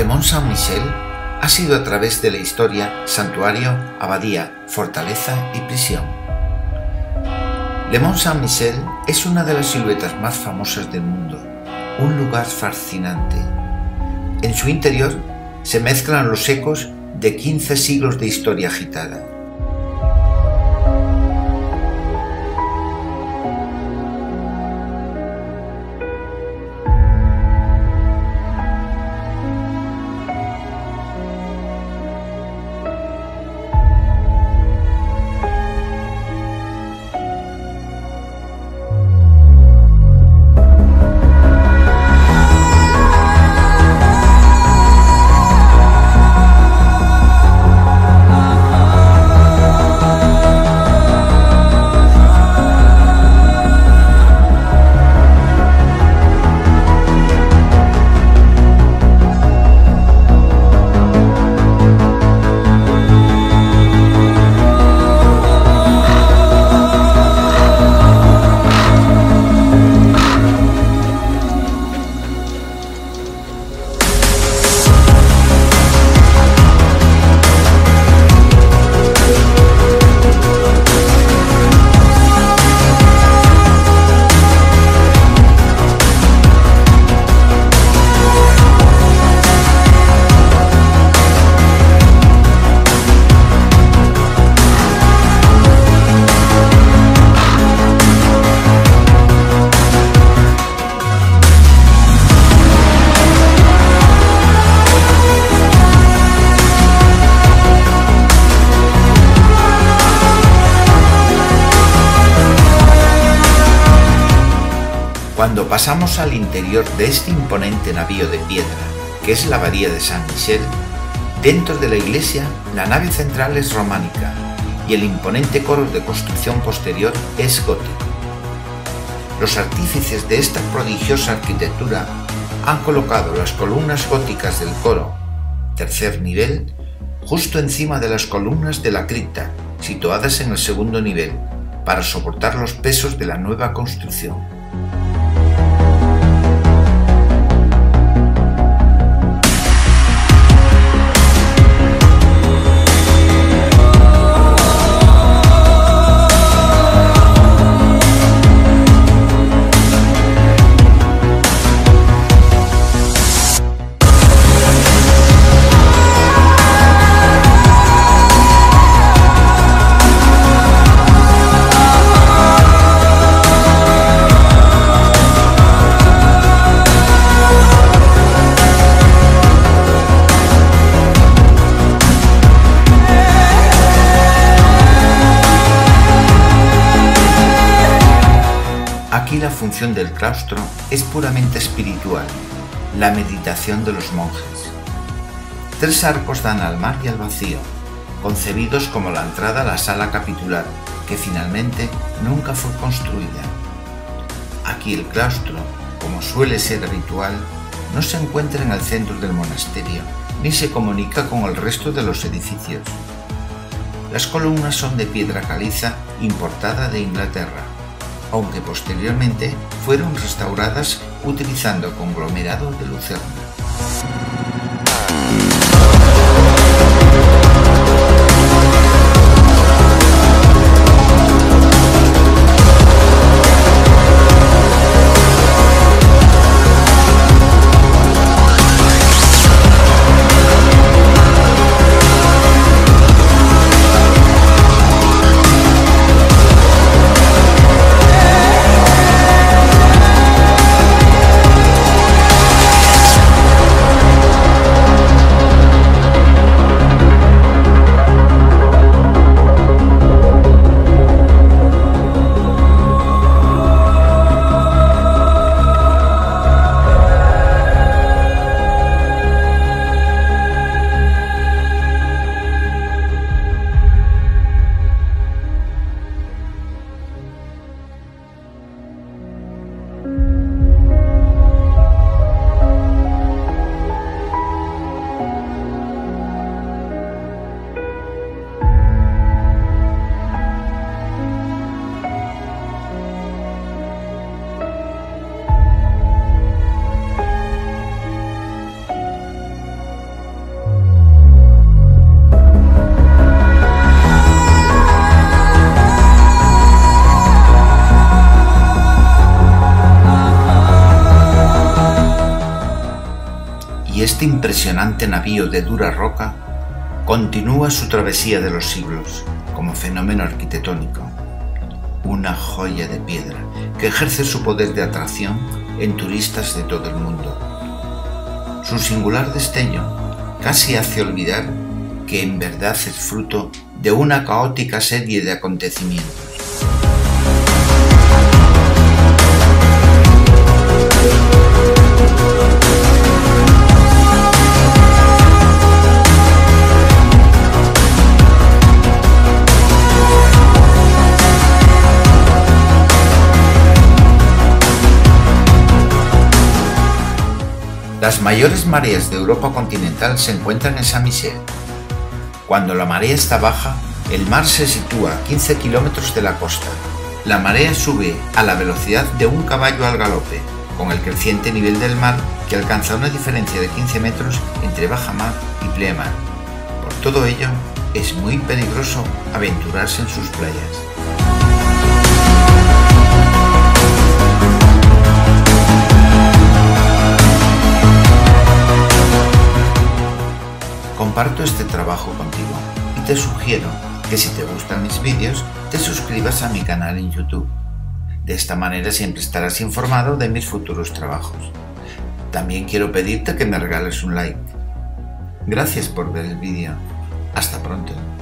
Mont Saint-Michel ha sido a través de la historia santuario, abadía, fortaleza y prisión. Le Mont Saint-Michel es una de las siluetas más famosas del mundo, un lugar fascinante. En su interior se mezclan los ecos de 15 siglos de historia agitada. Cuando pasamos al interior de este imponente navío de piedra, que es la abadía de Saint-Michel, dentro de la iglesia la nave central es románica y el imponente coro de construcción posterior es gótico. Los artífices de esta prodigiosa arquitectura han colocado las columnas góticas del coro, tercer nivel, justo encima de las columnas de la cripta, situadas en el segundo nivel, para soportar los pesos de la nueva construcción. Aquí la función del claustro es puramente espiritual, la meditación de los monjes. 3 arcos dan al mar y al vacío, concebidos como la entrada a la sala capitular, que finalmente nunca fue construida. Aquí el claustro, como suele ser habitual, no se encuentra en el centro del monasterio, ni se comunica con el resto de los edificios. Las columnas son de piedra caliza importada de Inglaterra, aunque posteriormente fueron restauradas utilizando conglomerado de lucerna. este impresionante navío de dura roca continúa su travesía de los siglos como fenómeno arquitectónico, una joya de piedra que ejerce su poder de atracción en turistas de todo el mundo. Su singular destello casi hace olvidar que en verdad es fruto de una caótica serie de acontecimientos. Las mayores mareas de Europa continental se encuentran en Saint-Michel. Cuando la marea está baja, el mar se sitúa a 15 kilómetros de la costa. La marea sube a la velocidad de un caballo al galope, con el creciente nivel del mar que alcanza una diferencia de 15 metros entre baja mar y pleamar. Por todo ello, es muy peligroso aventurarse en sus playas. Comparto este trabajo contigo y te sugiero que si te gustan mis vídeos, te suscribas a mi canal en YouTube. De esta manera siempre estarás informado de mis futuros trabajos. También quiero pedirte que me regales un like. Gracias por ver el vídeo. Hasta pronto.